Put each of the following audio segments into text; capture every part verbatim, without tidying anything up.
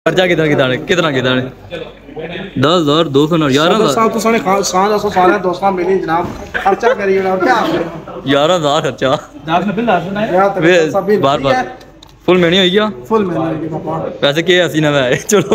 खर्चा कितना कितना कितना कितना दस हजार दो सौ ग्यारह हजार तो साढ़े साढ़े सौ सारे दोस्तों मिली जनाब खर्चा करिए और क्या ग्यारह हजार खर्चा बार बार फुल में नहीं हो गया फुल में वैसे क्या हसीना में आए चलो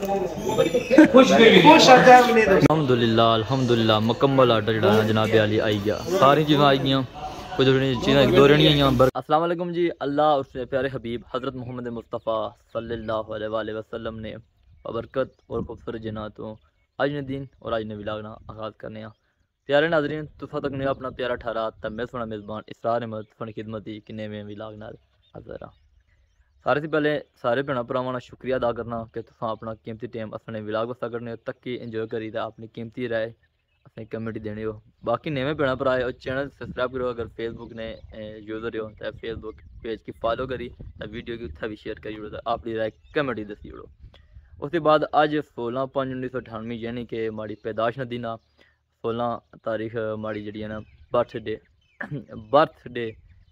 अल्हम्दुलिल्लाह अल्हम्दुलिल्लाह मुकम्मल आर्डर जड़ा जनाब अली आई गया सारी चीज़ें आई गई कुछ चीज़ें दो रहनी आई। अस्सलाम वालेकुम जी। अल्लाह उसने प्यारे हबीब हज़रत मोहम्मद मुस्तफ़ा सल्लल्लाहु अलैहि वसल्लम ने बरकत और खूबसूरत जनातों आज ने दिन और आज ने विलागना आगाज़ करने प्यारे नाजरीन तुसा तक ने अपना प्यारा ठहरा तब मैं सोना मेज़बान इसरार अहमद सोनी खिदमती किन्ने में विलाग नाल हाज़र हाँ। सारे से पहले सारे भैन भरावां दा शुक्रिया अदा करना कि तुसा अपना कीमती टाइम अपने विलाग वस्ता करने तक की इंजॉय करी अपनी कीमती राय अपनी कमेंट देने हो। बाकी नवे भैन भरा और चैनल सब्सक्राइब करो। अगर फेसबुक ने यूज़र हो तो फेसबुक पेज की फॉलो करी तो वीडियो की उत्थे भी शेयर करी ओड़ो अपनी राय कमेंट ही दसी ओड़ो। उसके बाद अज सोलह पाँच उन्नीस सौ अठानवे यानी कि माड़ी पैदाश न दिन सोलह तारीख माड़ी जी ना बर्थडे बर्थडे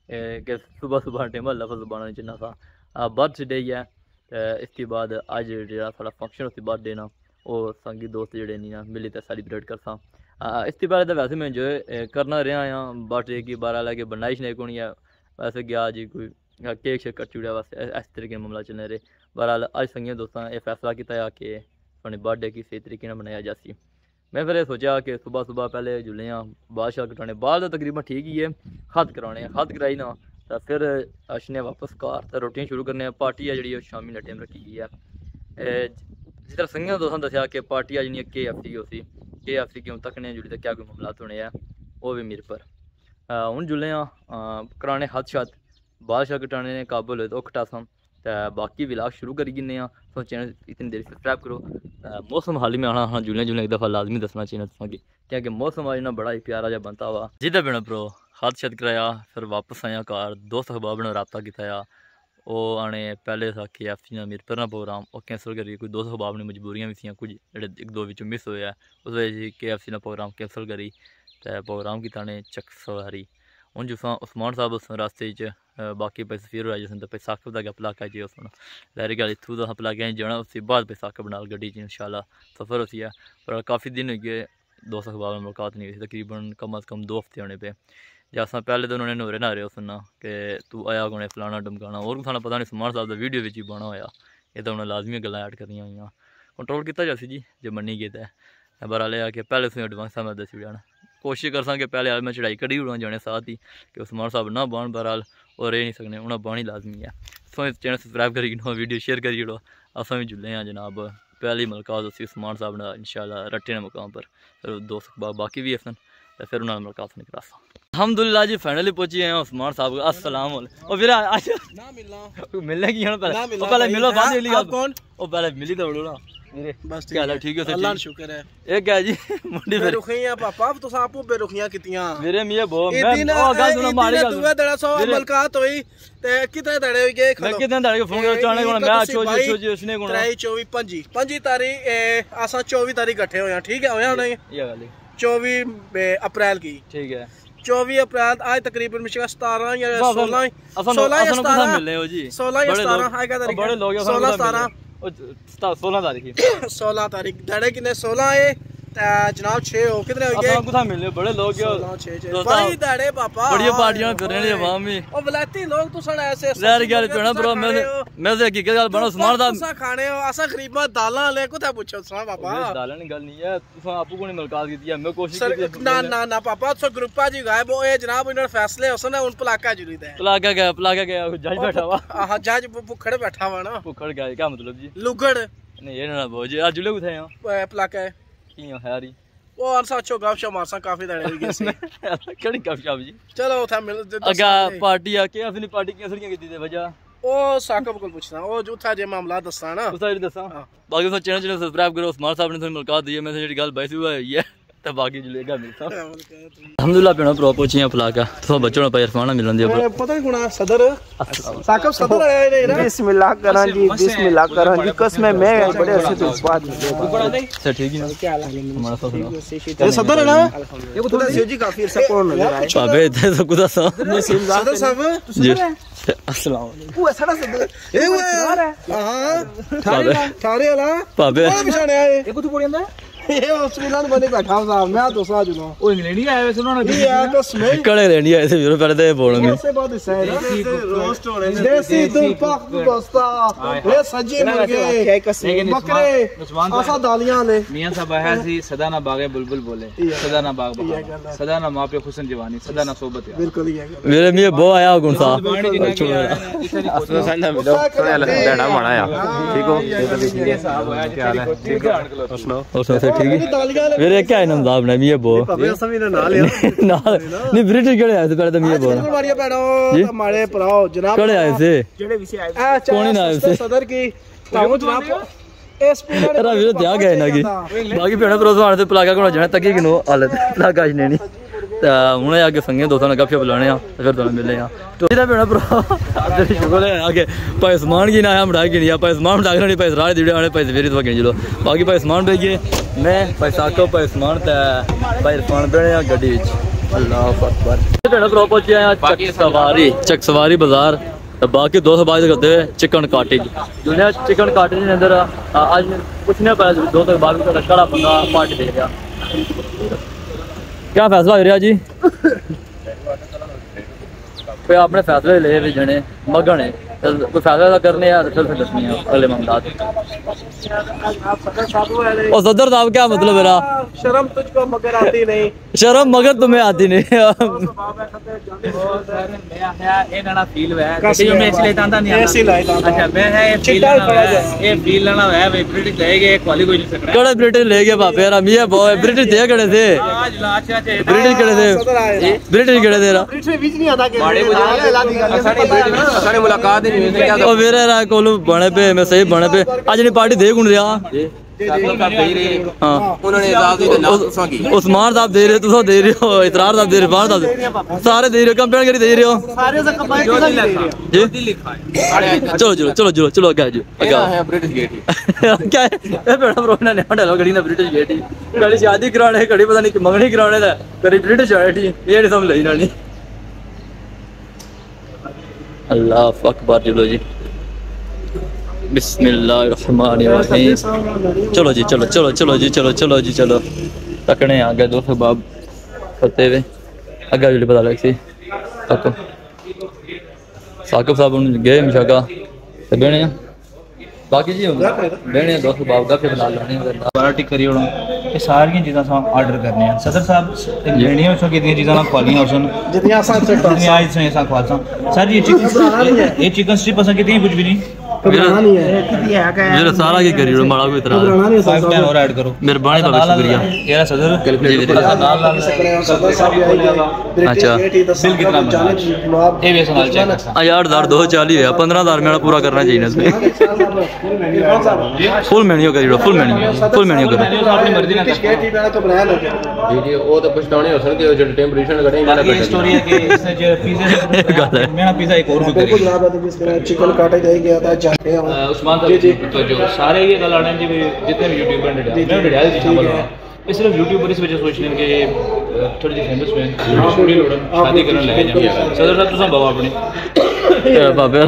के सुबह सुबह टाइम लफ्ज़ बनाने जिन्ना सा बर्थडे ही है। इसके बाद अज जो साड़ा फंक्शन उसके बर्थडे ना वो संगी दोस्त जोड़े नहीं ना मिली तो सैलीब्रेट करसा। इसके बारे तो वैसे मैं इंजॉय करना रहा यहाँ बर्थडे की बारह लगे बनाइश नहीं कोनी है वैसे गया जी कोई केक शेक कट चुड़िया वैसे इस तरीके मामला चलने रहे। बहरहाल अज संगिया दोस्तों ये फैसला किया कि अपने बर्थडे की सही तरीके मनाया जासी। मैं फिर सोचा कि सुबह सुबह पहले जुले बादशाह कटाने बाद तकरीबन ठीक ही है खत कराने खत कराई ना तो फिर अशने वापस घर तो रोटियां शुरू करने पार्टी है जी शामी ने टाइम रखी गई है। जिस तरह संगिया दोस्तों दसिया कि पार्टी अज नहीं के एफ सी उसी के एफ सी क्यों तकने जुड़ी तो क्या कोई मामलात होने हैं वो भी मेरे पर हूँ जुले कराने हथ शत बादशाह कटाने ने काबुल तो कटासा तो बाकी विलाग शुरू करी गिने तो चैनल इतनी देर सब्सक्राइब करो। मौसम हाल ही में आना हाँ जुले जुले एक दफ़ा लाजमी दसना चाहिए तुसा कि क्योंकि मौसम आज ना बड़ा ही प्यारा जहा बनता हुआ जिदा बिना प्रो हाथ शत कराया फिर वापस आया घर दोस्त अहबाब ने रबता किया वो आने पहले था के एफ सी ना मेरे पर प्रोग्राम और कैंसल करिए कोई दोस्त अहबाब ने मजबूरियां भी थी कुछ जो एक दो विचों मिस होया उस वजह के एफ सी ना प्रोग्राम कैंसल करी तो प्रोग्राम किया ने चक सवारी हूँ जिसा उस्मान साहब उस रास्ते बाकी पे सफीर हो जिस पे साख का गप लाका जी उस लहरी गल इतू तो पला के जाना उसके बाद पे साख बना गड्डी इंशाल्लाह सफ़र होती है। पर काफ़ी दिन हो गए दोस्त अखबार में मुलाकात नहीं हुई तकरीबन कम अज़ कम दो हफ्ते होने पे जैसा पहले तो उन्होंने नोरे नारे सुनना कि तू आया गुणे फलाना डमकाना और सानू पता नहीं उस्मान साहब का वीडियो भी बना होया ये तो उन्हें लाजमी गल्लां ऐड करनियां हुई कंट्रोल किया जासी जी जो मनी गया है बहरहाल है कि पहले उसने एडवांस मैं दसी उड़ा कोशिश कर कि पहले हाल मैं चढ़ाई कड़ी उड़ा जाने साथ ही कि उस्मान साहब ना बन बहरहाल और रह नहीं सकने उन्हें बानी लाजमी है। सो चैनल सब्सक्राइब करी वीडियो शेयर करी ओड़ो अस भी जुले हैं जनाब पहली मुलाकात उसी उस्मान साहब ने इंशाल्लाह रट्टे ने मुकाम पर फिर दोस्त बाकी भी हसन तो फिर उन्होंने मुलाकात नहीं करा सा। अल्हम्दुलिल्लाह जी फाइनली पहुंची हैं उस्मान साहब का अस्सलाम वालेकुम। फिर ना मिलना मिलने की पहले पहले मिलो बाद मिली आप कौन ओ पहले मिली तो बोलो ना बस ठीक है ठीक है अल्लाह का शुक्र है एक है जी मुंडी पे रुखियां पापा तो आपो पे रुखियां कितियां मेरे मियां बो मैं ओ गल सुनो मारी गल दुआ दड़ा सौ मुलाकात हुई ते कितने दड़े हुई गए मैं कितने दड़े फोन करो चाने को मैं छो छो जी उसने को तेईस चौबीस पच्चीस पच्चीस तारीख आसा चौबीस तारीख इकट्ठे होया ठीक है होया नहीं ये गल चौबीस अप्रैल की ठीक है चौबीस अप्रैल आज तकरीबन मिशका सतारह या सोलह सोलह या सतारह सोलह या सतारह है क्या तारीख सोलह सतारह सोलह तारीख सोलह तारीख दड़े कितने सोलह है जनाब छे हो कितने हो गए कुछ मिलने बड़े लोग भाई दड़े पापा बड़ी पार्टियां कर रहे हैं अवाम में ओ वलायती लोग तो सन ऐसे यार गल पेना ब्रो मैं मैं से हकीकत गल बनो उस्मान साहब तुसा खाने हो असा गरीबा दालां ले कुथा पूछो सुना पापा दालां नी गल नहीं है तुसा आपू को मुलाकात की है मैं कोशिश की ना ना ना पापा तो ग्रुपा जी गायब हो ए जनाब इन्होंने फैसले होसन उन पलाका जरूरी है पलाका गया पलाका गया जज बैठा हुआ हां जज भुखड़ बैठा हुआ ना भुखड़ गया क्या मतलब जी लुगड़ नहीं ये ना बोझ आज जुले कुथे हैं पलाका है वो अरसा अच्छो गपशप मारसा काफी दड़े हो गए सी केड़ी गपशप जी चलो उठा मिल अगा पार्टी आके अपनी पार्टी कैंसिल की दी वजह ओ साकब को पूछना ओ जूठा जे मामला दसना ना उसा दसा बाकी तो चैनल चैनल सब्सक्राइब करो उस्मान साहब ने थोड़ी मुलाकात दी है मैं जेडी गल बैसी हुई है तो बाकी जुलेगा मिलता अल्हम्दुलिल्लाह पेना प्रो पहुंचियां फलाका तो बच्चों ने भाई इरफान मिलन दिया पता नहीं कौन सदर साकब सदर आया है ना बिस्मिल्लाह करा जी बिस्मिल्लाह करा जी कसम मैं बड़े अच्छे से बात सर ठीक है क्या हाल है हमारा सब ये सदर है ना ये तो जी काफी से कौन नजर आए अबे इधर तो कुदा सा सदर साहब जी अस्सलाम वालेकुम वो सड़ा सदर ए वो हां थारे थारे वाला पाबे बिछाने आए ये कुछ बोल रहा है ये हॉस्पिटल बने बैठा हूं साहब मैं तो साथ जुनो ओ इंग्लैंड ही आए वैसे उन्होंने ये आ तो स्मेल कड़े लेनी है ऐसे वीरो पहले तो बोल में से बहुत हिस्सा है रोस्ट हो रहे हैं देसी तुम पाक दोस्ता ये सजे मुर्गे बकरे आसा दालियां ले मियां साहब आया सी सदा ना बागे बुलबुल बोले सदा ना बाग बहार सदा ना मां पे हुस्न जवानी सदा ना सोबत यार बिल्कुल ही है मेरे मियां बो आया गुण सा उसने संडा मिलो लेड़ा माड़ा या ठीक हो ये साहब आया क्या हाल है ठीक है सुनो उसने ठीक है मेरे क्या इनाम दाब ने मियां बो ये सभी ने ना लिया ना नहीं ब्रिटिश कड़े आए थे पहले तो मियां बो मारिया बैठो हमारे भराओ जनाब कड़े आए थे जेड़े विषय आए कौन ही ना आए थे सदर की ताऊ जनाब एस पी ने तेरा वीरो त्या गए ना की बाकी पेड़ परोस वाले ते पलाका कोना जाने तक किनो हालत पलाका ही नहीं ता हुने आगे संगे दोस्तां ने गपशप लाने आ फिर दोनों मिलने आ तो इधर पेड़ प्रो तेरी शुक्र है आगे भाई सामान की ना हम ढाई गिनिया भाई सामान ढाई नहीं भाई रात दिड़े वाले भाई फेरी तो गिन लो बाकी भाई सामान भेजिए मैं भाई साको भाई सामान ता भाई सामान बेने आ गड्डी विच अल्लाह अकबर पेड़ प्रो पहुंचे आ चक सवारी चक सवारी बाजार बाकी दो सौ बाईस करते हुए चिकन काटेज दुनिया चिकन काटेज के अंदर आज कुछ नहीं पड़ा दो सौ बाईस का कड़ा पंगा पार्टी दे गया क्या फैसला हो रहा जी कोई अपने फैसले ले भी जने मगन है कोई फैसला करने यार चल फिर दसनी है अगले मामलात और सदर साहब क्या मतलब मेरा शर्म तुझको मगर आती नहीं शर्म मगर तुम्हें आती नहीं ना फील है जो मैं इसलिए तांदा नहीं ऐसे लाइट अच्छा मैं है ये फील ये फील लेना है भाई ब्रिटिश ले गए क्वालिटी कोई नहीं सकता कड़े ब्रिटिश ले गए बापे यार मियां बॉय ब्रिटिश थे कड़े थे आज लाच है ब्रिटिश कड़े थे ब्रिटिश कड़े थे ब्रिटिश बीच नहीं आता के बड़े मुझे सारे मुलाकात ओ मेरे रा कोलू बने पे मैं सही बने पे आज नहीं पार्टी दे गुण रहा हां उन्होंने इजाजत दी ना तुसा की उस्मान साहब दे रहे तुसा दे रहे हो इतरार साहब दे रहे बाहर साहब सारे दे रहे हो कंपेयर करी दे रहे हो सारे से कंपेयर जो जी लिखा है चलो चलो चलो चलो चलो क्या जी क्या है ब्रिटिश गेट क्या है ये बेटा ब्रो ने हटा लो गड़ी ना ब्रिटिश गेट कड़ी शादी कराने कड़ी पता नहीं मंगनी कराने दा कड़ी ब्रिटिश आईटी ये नहीं समझ लेना नहीं अल्लाह अकबर चलो जी बिस्मिल्लाहिर्रहमानिर्रहीम चलो जी चलो चलो चलो जी चलो चलो जी चलो तकने आ गए दोस्त बाब करते हुए अगर जो पता लग सी तक साकिब साहब गए मिशाका ते बेने बाकी जी बेने दोस्त बाब का फिर लाल लाने पार्टी करी होना ये सारी चीज़ां सा ऑर्डर करने हैं सदर साहब लेनियां उसमें कितनी चीज़ां ना ख्वालियां उसमें जितनी आसान से जितनी आज से ऐसा ख्वालसा सर ये चिकन ये चिकन स्ट्रिप पसंद कितनी कुछ भी नहीं घबराना नहीं है कितनी है क्या मेरा सारा की करी लो माड़ा कोई तरह घबराना नहीं फाइव टाइम और ऐड करो मेहरबानी बाबा शुक्रिया तेरा सदर कैलकुलेटर लाल लाल सदर साहब भी आएगा अच्छा बिल कितना बना ये भी सुनाल चेक आ यार हजार दो चाली है पंद्रह हजार मेरा पूरा करना चाहिए इसमें फुल मेन्यू करी लो फुल मेन्यू फुल मेन्यू करो अपनी मर्जी ना वीडियो वो तो पुछताने हो सकते हो जो टेंपरेचर करेंगे ये स्टोरी है कि इसने जो पिज़्ज़ा मेरा पिज़्ज़ा एक और भी बिल्कुल जनाब है जिसमें चिकन काटा जाए गया था जाते हैं उस्मान साहब तो जो सारे ये गल आने जी जितने भी यूट्यूबर ने मैं डिटेल जी बोल रहा हूं सिर्फ यूट्यूबर इस वजह सोच लें कि थोड़ी सी फेमस में स्टोरी लोडन शादी करने लगे जाए सदर साहब तुसा बाबा अपनी बाबे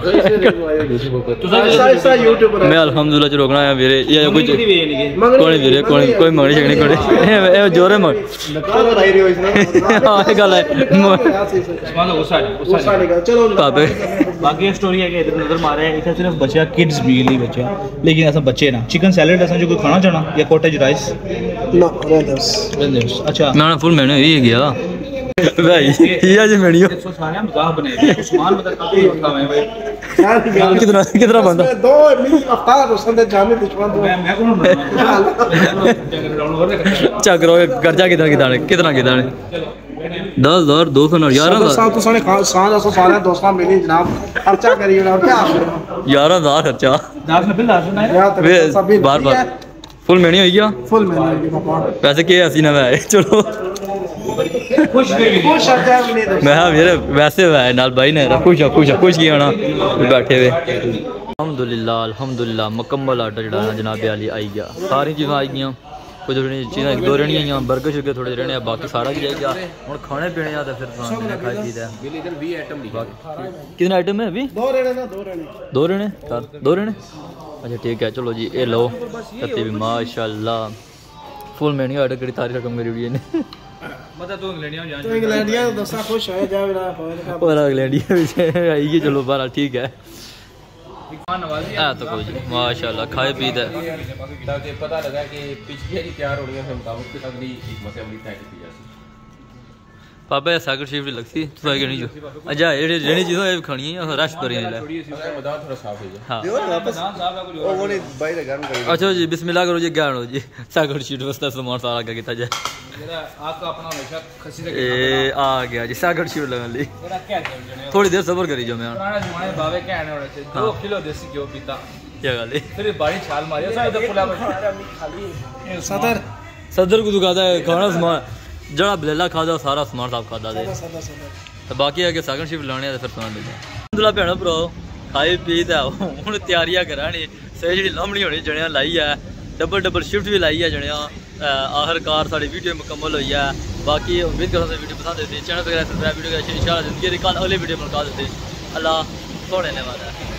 ऐसा यूट्यूबर मैं अल्हम्दुलिल्लाह च रोकना है मेरे ये कोई कोई वीरे कोई कोई मंगनी छकनी कोई ए जोरे मंग बताई रही हो इसने हां ये गल है उस्मान का गुस्सा गुस्सा निकल चलो बाबे बाकी स्टोरी है कि इधर नजर मारे हैं इधर सिर्फ बच्चा किड्स भी नहीं बच्चा लेकिन ऐसा बच्चे ना चिकन सैलेड ऐसा जो कोई खाना चाहना या कॉटेज राइस ना रेंदर्स अच्छा मैं फुल मेन्यू ही गया भाई ये जी मेन्यू सारे मजाक बनाए उस्मान बता काफी उठा है भाई कितना कितना बंदा दो मिनट अवतार उसने जाने दुश्मन मैं मैं कौन बना चेक करो कर्जा कितना कितना कितना कितना दस हजार दो सौ ग्यारह हजार तो साढ़े साढ़े सौ सारे दोस्तों मिली जनाब खर्चा करिए और क्या ग्यारह हजार खर्चा दास में बिल दास ना बार बार फुल मैनी हो गया फुल मैंने पापा वैसे क्या हसी ना है चलो खुश खुश आता है नहीं मैं हाँ मेरे वैसे है नाल भाई ने खुश है खुश है खुश किया होना बैठे हुए अल्हम्दुलिल्लाह अल्हम्दुलिल्लाह मुकम्मल आर्डर जड़ा जनाब अली आई गया सारी चीज़ां आई गई कुछ चीज़ां दो रहनी आई बर्गर शर्गर थोड़े रहने बाकी सारा भी जाएगा हूँ खाने पीने का फिर खाई पीता कितने आइटम है अभी दो रहने ना दो रहने दो रहने दो रहने अच्छा ठीक है चलो जी ये लो कत्ती भी माशाल्लाह फुल मेन्यू आर्डर करी सारी रकम करी हुई है मतलब तू इंग्लैंडिया जान तो इंग्लैंडिया दसा खुश है जा मेरा होएगा और इंग्लैंडिया भी आई चलो बारह ठीक है नवाजी है तो कुछ माशाल्लाह खाए पीते ताकि पता लगा कि पिछली वाली तैयार होनी है मुताबिक अगली एक मसले अगली तय की जाती पापा सागर शिफ्ट लगती तो आगे नहीं जो अच्छा ये रेडी चीज़ों ये खानी है रश पर ही ले मैदान थोड़ा साफ है हाँ वापस ओ वो नहीं भाई ने गर्म कर अच्छा जी बिस्मिल्लाह करो जी ज्ञान हो जी सागर शीट वास्ते सामान सारा क्या किया जाए मेरा आपका अपना हमेशा खसी से ए आ गया जी सागर शीट लगा ली मेरा क्या है थोड़ी देर सब्र करी जो मैं पुराने जमाने बावे क्या है ना थे दो किलो देसी घी पीता क्या गल फिर बड़ी छाल मारी सारे तो पुला खाली सदर सदर को दुकाता है खाना सामान जड़ा बलेला खादा सारा सामान साफ खादा दे तो बाकी है कि सागर शिफ्ट लाने फिर सुना दे अलहमदुलिल्लाह भैनों भ्रो खाई पी ते हूँ तैयारियां करानी सही जी लम्बनी होनी जनिया लाई है डबल डबल शिफ्ट भी लाई है जनिया आखिरकार साड़ी वीडियो मुकम्मल हुई है बाकी उम्मीद करता वीडियो पसंद आती चैनल पर सब्सक्राइब वीडियो इंशाल्लाह जिंदगी कल अगले वीडियो मुलाकात होती अल्लाह थोड़े ने वाला